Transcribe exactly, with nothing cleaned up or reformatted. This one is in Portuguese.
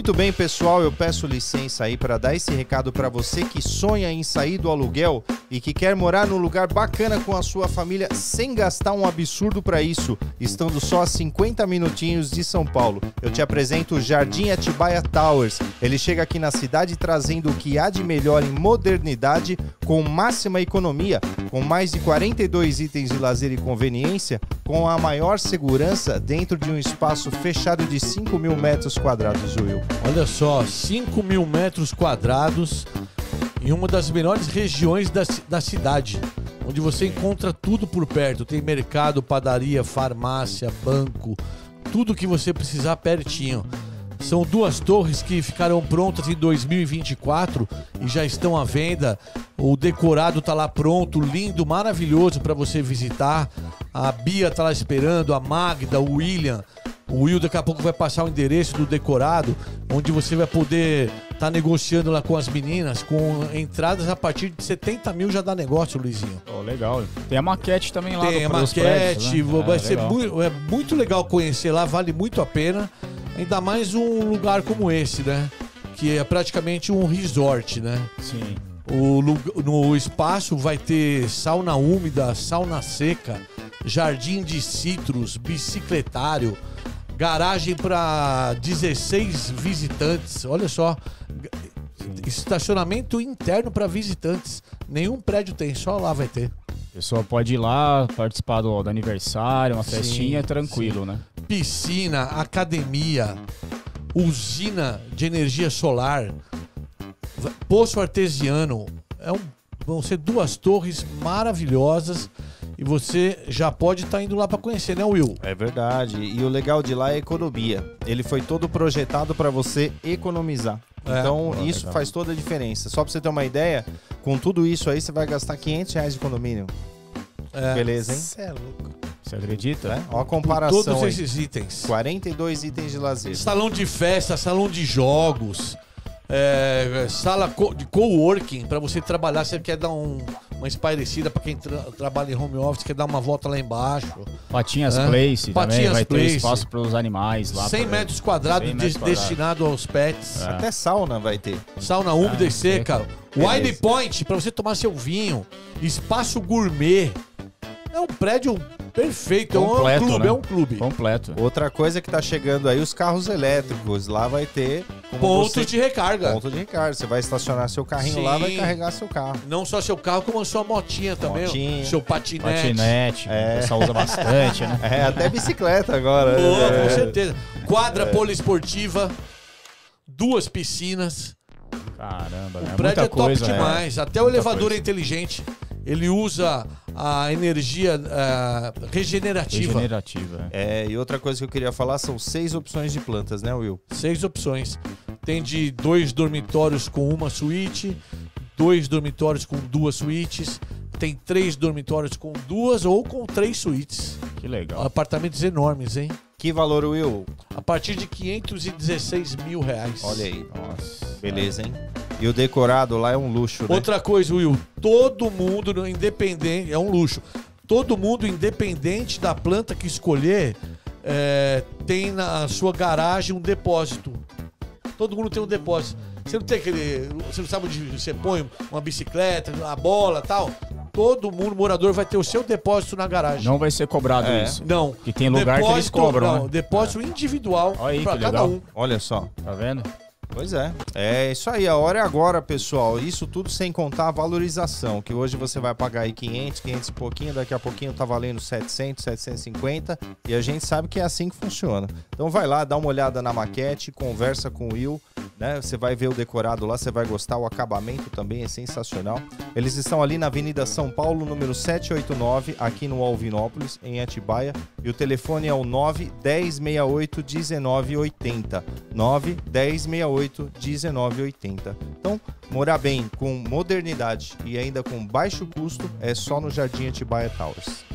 Muito bem, pessoal, eu peço licença aí para dar esse recado para você que sonha em sair do aluguel e que quer morar num lugar bacana com a sua família sem gastar um absurdo para isso, estando só a cinquenta minutinhos de São Paulo. Eu te apresento o Jardim Atibaia Towers. Ele chega aqui na cidade trazendo o que há de melhor em modernidade, com máxima economia, com mais de quarenta e dois itens de lazer e conveniência, com a maior segurança dentro de um espaço fechado de cinco mil metros quadrados, Will. Olha só, cinco mil metros quadrados em uma das melhores regiões da, da cidade, onde você encontra tudo por perto. Tem mercado, padaria, farmácia, banco, tudo que você precisar pertinho. São duas torres que ficaram prontas em dois mil e vinte e quatro e já estão à venda. O decorado tá lá pronto, lindo, maravilhoso para você visitar. A Bia tá lá esperando, a Magda, o William. O Will daqui a pouco vai passar o endereço do decorado, onde você vai poder estar tá negociando lá com as meninas, com entradas a partir de setenta mil já dá negócio, Luizinho. Oh, legal. Tem a maquete também lá. Tem a maquete, prédios, né? vai é, ser muito, é muito legal conhecer lá, vale muito a pena. Ainda mais um lugar como esse, né? Que é praticamente um resort, né? Sim. O, no espaço vai ter sauna úmida, sauna seca, jardim de citros, bicicletário, garagem para dezesseis visitantes. Olha só, estacionamento interno para visitantes. Nenhum prédio tem, só lá vai ter. A pessoa pode ir lá participar do, do aniversário, uma Sim, festinha, tranquilo, sim. né? Piscina, academia, usina de energia solar, poço artesiano. É um, vão ser duas torres maravilhosas e você já pode estar indo lá para conhecer, né, Will? É verdade. E o legal de lá é a economia. Ele foi todo projetado para você economizar. É. Então, Pô, isso legal. faz toda a diferença. Só para você ter uma ideia, com tudo isso aí, você vai gastar quinhentos reais de condomínio. É. Beleza, hein? Cê é louco. Você acredita? É? Ó a comparação Todos aí. esses itens. quarenta e dois itens de lazer. Salão de festa, salão de jogos, é, sala co de coworking para você trabalhar. Você quer dar um, uma espairecida para quem tra trabalha em home office, quer dar uma volta lá embaixo. Patinhas É. Place Patinhas também, vai Place. ter espaço para os animais lá. cem pra... metros quadrados cem metros de quadrados. destinado aos pets. É. Até sauna vai ter. Sauna úmida Ah, e seca. Beleza. Wine Point para você tomar seu vinho. Espaço gourmet. É um prédio perfeito. Completo, é um clube, né? é um clube. Completo. Outra coisa que tá chegando aí, os carros elétricos. Lá vai ter... como Pontos você- de recarga. Ponto de recarga. Você vai estacionar seu carrinho Sim. lá, vai carregar seu carro. Não só seu carro, como a sua motinha também. Motinha. Seu patinete. Patinete, É. o pessoal usa bastante, né? É, até bicicleta agora. Pô, É. com certeza. Quadra poliesportiva, duas piscinas. Caramba, O é prédio muita é top coisa, demais. é. Até o Muita elevador coisa. é inteligente. Ele usa a energia ah, regenerativa. Regenerativa. é. É, e outra coisa que eu queria falar são seis opções de plantas, né, Will? Seis opções. Tem de dois dormitórios com uma suíte, dois dormitórios com duas suítes, tem três dormitórios com duas ou com três suítes. Que legal. Apartamentos enormes, hein? Que valor, Will? A partir de quinhentos e dezesseis mil reais. Olha aí. Nossa. Beleza, hein? E o decorado lá é um luxo, né? Outra coisa, Will, todo mundo independente, é um luxo, todo mundo independente da planta que escolher, é, tem na sua garagem um depósito. Todo mundo tem um depósito. Você não tem aquele, você não sabe onde você põe uma bicicleta, uma bola e tal. Todo mundo, morador, vai ter o seu depósito na garagem. Não vai ser cobrado É. isso. Não. Que tem lugar que eles cobram, não, né? depósito individual Olha aí, para que cada legal. um. Olha só. Tá vendo? Pois é. É isso aí, a hora é agora, pessoal. Isso tudo sem contar a valorização, que hoje você vai pagar aí quinhentos, quinhentos e pouquinho, daqui a pouquinho tá valendo setecentos, setecentos e cinquenta, e a gente sabe que é assim que funciona. Então vai lá, dá uma olhada na maquete, conversa com o Will, né? Você vai ver o decorado lá, você vai gostar, o acabamento também é sensacional. Eles estão ali na Avenida São Paulo, número setecentos e oitenta e nove, aqui no Alvinópolis, em Atibaia, e o telefone é o nove, dez, sessenta e oito, dezenove, oitenta. nove, dez, sessenta e oito, dezenove, oitenta. Então, morar bem, com modernidade e ainda com baixo custo, é só no Jardim Atibaia Towers.